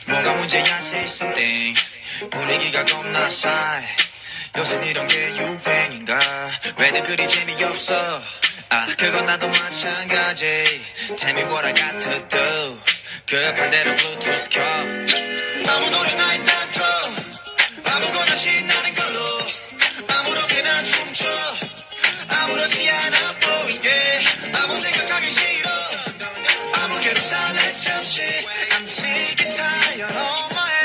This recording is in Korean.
뭐가 문제야 say something. 분위기가 겁나 싸해. 요새 이런 게 유행인가. 왜들 그리 재미없어. 아 그건 나도 마찬가지. Tell me what I got to do. 급한 대로 블루투스 켜. 아무 노래나 일단 틀어. 아무거나 신나는 걸로. 아무렇게나 춤춰. 아무렇지 않아 보이게. 아무 생각하기 싫어. 아무 괴로 살래 잠시. I'm sick and tired of my